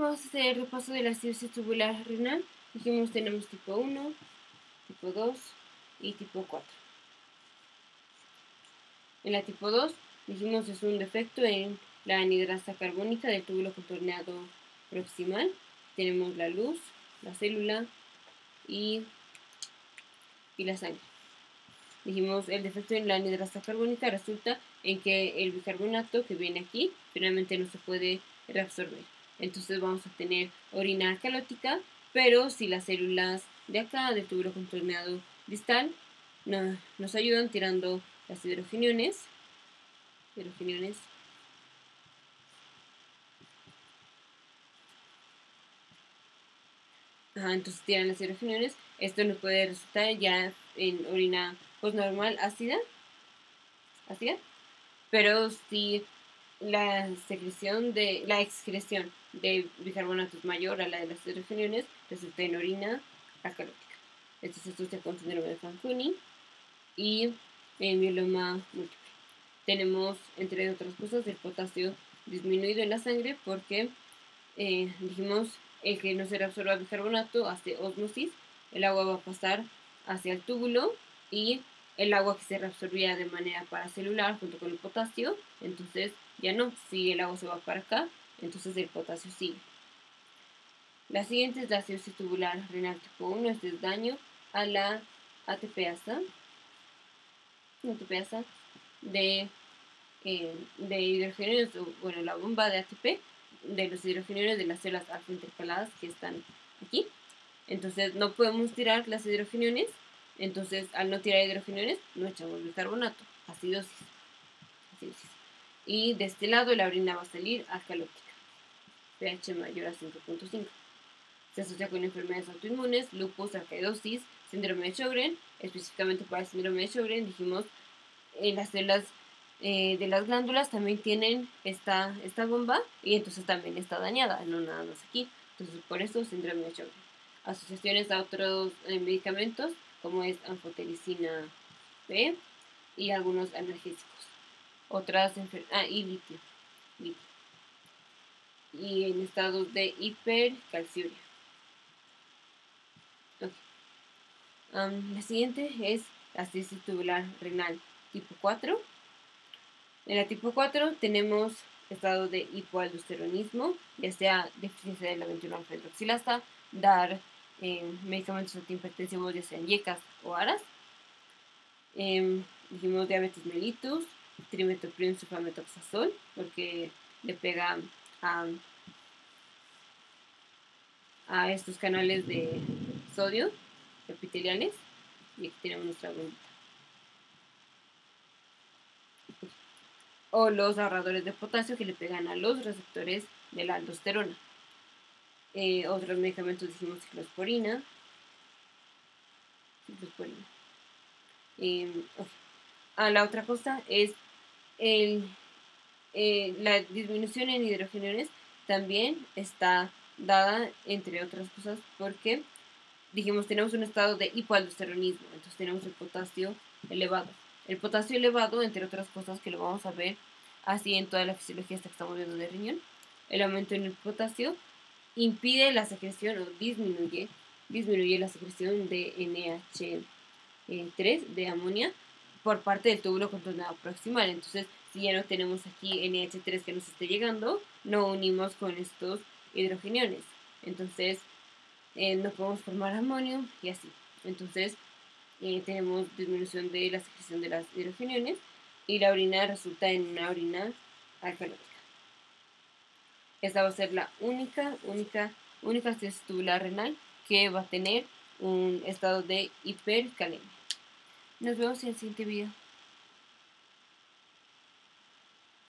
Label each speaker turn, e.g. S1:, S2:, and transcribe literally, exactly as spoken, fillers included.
S1: Vamos a hacer el repaso de la cirrosis tubular renal. Dijimos tenemos tipo uno, tipo dos y tipo cuatro. En la tipo dos dijimos es un defecto en la anhidrasa carbónica del túbulo contorneado proximal. Tenemos la luz, la célula y, y la sangre. Dijimos el defecto en la anhidrasa carbónica resulta en que el bicarbonato que viene aquí finalmente no se puede reabsorber. Entonces vamos a tener orina alcalótica, pero si las células de acá del túbulo contorneado distal no, nos ayudan tirando las hidrogeniones, hidrogeniones Ajá, entonces tiran las hidrogeniones. Esto nos puede resultar ya en orina postnormal ácida, ácida, pero si la secreción de la excreción de bicarbonato es mayor a la de las hidrogeniones, resulta en orina alcalótica. Esto se asocia con síndrome de Fanconi y en mieloma múltiple. Tenemos, entre otras cosas, el potasio disminuido en la sangre porque eh, dijimos el que no se reabsorba bicarbonato hace ósmosis, el agua va a pasar hacia el túbulo y el agua que se reabsorbía de manera paracelular junto con el potasio, entonces ya no, si el agua se va para acá, entonces el potasio sigue. La siguiente es la cirrosis tubular renal tipo uno, este es daño a la ATPasa, ATPasa de, eh, de hidrogeniones, bueno, la bomba de A T P de los hidrogeniones de las células alfa intercaladas que están aquí. Entonces no podemos tirar las hidrogeniones, entonces al no tirar hidrogeniones no echamos bicarbonato, acidosis. acidosis. Y de este lado la orina va a salir alcalótica, pH mayor a cinco punto cinco. Se asocia con enfermedades autoinmunes, lupus, arcaedosis, síndrome de Sjögren. Específicamente para el síndrome de Sjögren dijimos en las células eh, de las glándulas también tienen esta, esta bomba y entonces también está dañada, no nada más aquí. Entonces por eso síndrome de Sjögren. Asociaciones a otros eh, medicamentos como es anfotericina B y algunos analgésicos. Otras enfermedades, ah, y litio, litio. Y en estados de hipercalciuria. Okay. Um, la siguiente es la cirrosis tubular renal tipo cuatro. En la tipo cuatro tenemos estado de hipoaldosteronismo, ya sea deficiencia de la veintiuno alfa hidroxilasa, dar eh, medicamentos antihipertensivos, ya sean yecas o aras. Eh, dijimos diabetes mellitus, trimetopril sulfamethoxazol, porque le pega a, a estos canales de sodio epiteliales. Y aquí tenemos nuestra bombita. O los ahorradores de potasio que le pegan a los receptores de la aldosterona. Eh, otros medicamentos dijimos ciclosporina. Ciclosporina. Eh, okay. ah, la otra cosa es el, eh, la disminución en hidrogeniones también está dada, entre otras cosas, porque dijimos tenemos un estado de hipoaldosteronismo, entonces tenemos el potasio elevado. El potasio elevado, entre otras cosas que lo vamos a ver así en toda la fisiología hasta que estamos viendo de riñón, el aumento en el potasio impide la secreción o disminuye, disminuye la secreción de N H tres, de amonia, por parte del túbulo contorneado proximal. Entonces, si ya no tenemos aquí N H tres que nos esté llegando, no unimos con estos hidrogeniones. Entonces, eh, no podemos formar amonio y así. Entonces, eh, tenemos disminución de la secreción de las hidrogeniones y la orina resulta en una orina alcalótica. Esta va a ser la única, única, única cirrosis tubular renal que va a tener un estado de hipercalemia. Nos vemos en el siguiente video.